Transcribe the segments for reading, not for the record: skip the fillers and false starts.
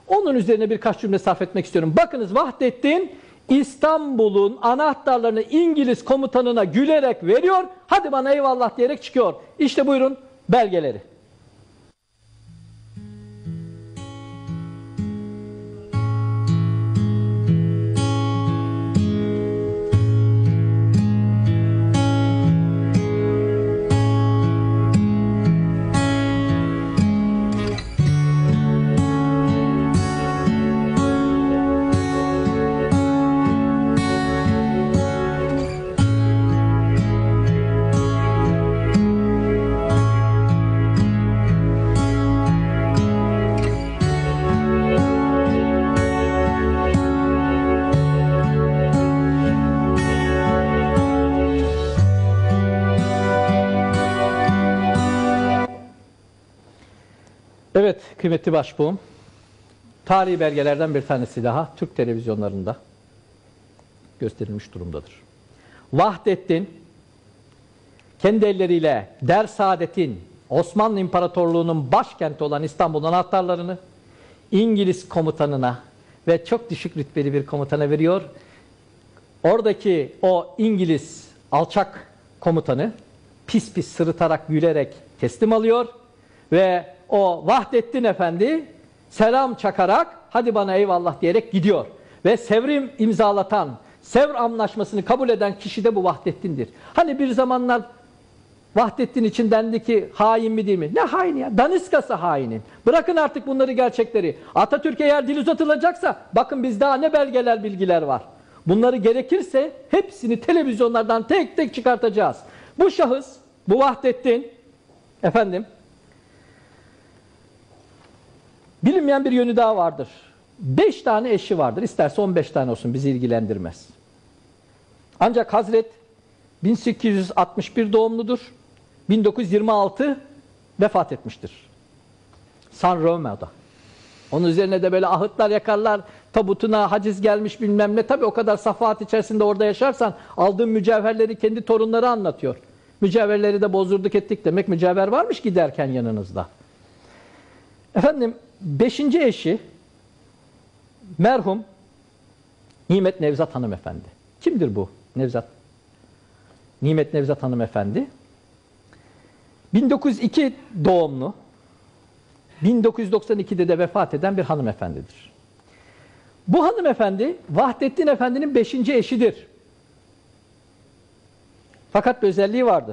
Onun üzerine birkaç cümle sarf etmek istiyorum. Bakınız, Vahdettin İstanbul'un anahtarlarını İngiliz komutanına gülerek veriyor. Hadi bana eyvallah diyerek çıkıyor. İşte buyurun belgeleri. Evet kıymetli başbuğum, tarihi belgelerden bir tanesi daha Türk televizyonlarında gösterilmiş durumdadır. Vahdettin kendi elleriyle Der-Saadet'in, Osmanlı İmparatorluğu'nun başkenti olan İstanbul'un anahtarlarını İngiliz komutanına ve çok düşük rütbeli bir komutana veriyor. Oradaki o İngiliz alçak komutanı pis pis sırıtarak, gülerek teslim alıyor ve o Vahdettin Efendi selam çakarak hadi bana eyvallah diyerek gidiyor. Ve Sevr'i imzalatan, Sevr Anlaşması'nı kabul eden kişi de bu Vahdettin'dir. Hani bir zamanlar Vahdettin için dendi ki hain mi değil mi? Ne haini ya? Daniskası hainin. Bırakın artık bunları, gerçekleri. Atatürk'e eğer dil uzatılacaksa bakın biz daha ne belgeler, bilgiler var. Bunları gerekirse hepsini televizyonlardan tek tek çıkartacağız. Bu şahıs, bu Vahdettin efendim, bilinmeyen bir yönü daha vardır. 5 tane eşi vardır. İsterse 15 tane olsun, bizi ilgilendirmez. Ancak Hazret 1861 doğumludur. 1926 vefat etmiştir. San Romeo'da. Onun üzerine de böyle ahıtlar yakarlar. Tabutuna haciz gelmiş bilmem ne. Tabii o kadar safahat içerisinde orada yaşarsan aldığın mücevherleri kendi torunları anlatıyor. Mücevherleri de bozdurduk ettik demek, mücevher varmış giderken yanınızda. Efendim 5. eşi merhum Nimet Nevzat Hanımefendi. Kimdir bu Nevzat? Nimet Nevzat Hanımefendi 1902 doğumlu, 1992'de de vefat eden bir hanımefendidir. Bu hanımefendi Vahdettin Efendi'nin 5. eşidir. Fakat bir özelliği vardır.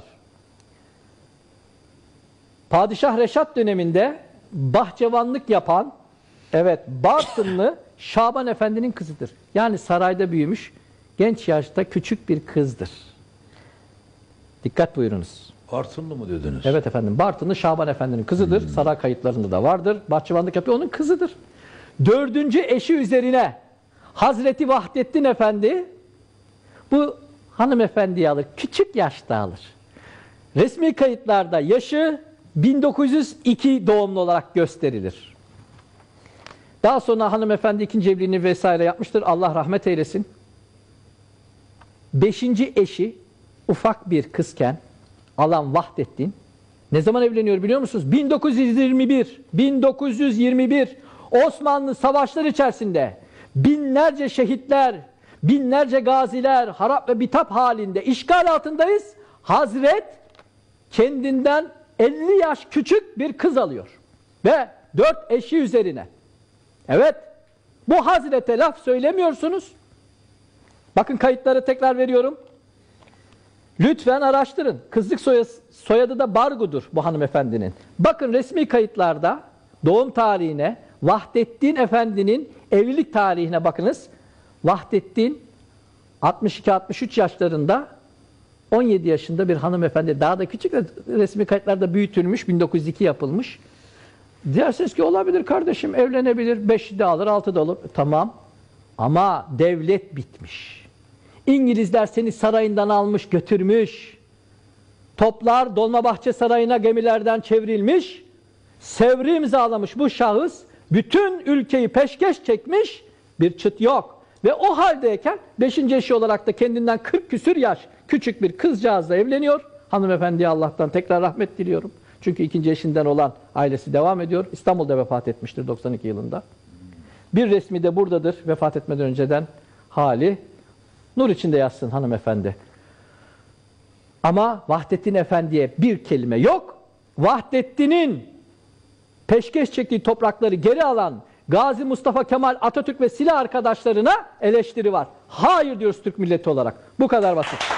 Padişah Reşat döneminde bahçıvanlık yapan, evet, Bartınlı Şaban Efendi'nin kızıdır. Yani sarayda büyümüş, genç yaşta küçük bir kızdır. Dikkat buyurunuz. Bartınlı mı dediniz? Evet efendim, Bartınlı Şaban Efendi'nin kızıdır. Saray kayıtlarında da vardır. Bahçıvanlık yapıyor, onun kızıdır. 4. eşi üzerine Hazreti Vahdettin Efendi bu hanımefendiyi alır. Küçük yaşta alır. Resmi kayıtlarda yaşı 1902 doğumlu olarak gösterilir. Daha sonra hanımefendi 2. evliliğini vesaire yapmıştır. Allah rahmet eylesin. 5. eşi ufak bir kızken alan Vahdettin ne zaman evleniyor biliyor musunuz? 1921 Osmanlı savaşları içerisinde binlerce şehitler, binlerce gaziler harap ve bitap halinde işgal altındayız. Hazret kendinden 50 yaş küçük bir kız alıyor. Ve 4 eşi üzerine. Evet, bu Hazrete laf söylemiyorsunuz. Bakın kayıtları tekrar veriyorum. Lütfen araştırın. Kızlık soyadı da Bargu'dur bu hanımefendinin. Bakın resmi kayıtlarda doğum tarihine, Vahdettin Efendi'nin evlilik tarihine bakınız. Vahdettin 62-63 yaşlarında, 17 yaşında bir hanımefendi, daha da küçük, resmi kayıtlarda büyütülmüş, 1902 yapılmış. Dersiniz ki olabilir kardeşim, evlenebilir, 5 de alır, 6 da alır. Tamam ama devlet bitmiş. İngilizler seni sarayından almış götürmüş. Toplar Dolmabahçe Sarayı'na gemilerden çevrilmiş. Sevr'i imzalamış bu şahıs bütün ülkeyi peşkeş çekmiş, bir çıt yok. Ve o haldeyken 5. eşi olarak da kendinden 40 küsür yaş küçük bir kızcağızla evleniyor. Hanımefendiye Allah'tan tekrar rahmet diliyorum. Çünkü 2. eşinden olan ailesi devam ediyor. İstanbul'da vefat etmiştir 92 yılında. Bir resmi de buradadır vefat etmeden önceden hali. Nur içinde yazsın hanımefendi. Ama Vahdettin Efendi'ye bir kelime yok. Vahdettin'in peşkeş çektiği toprakları geri alan Gazi Mustafa Kemal Atatürk ve silah arkadaşlarına eleştiri var. Hayır diyoruz Türk milleti olarak. Bu kadar basit.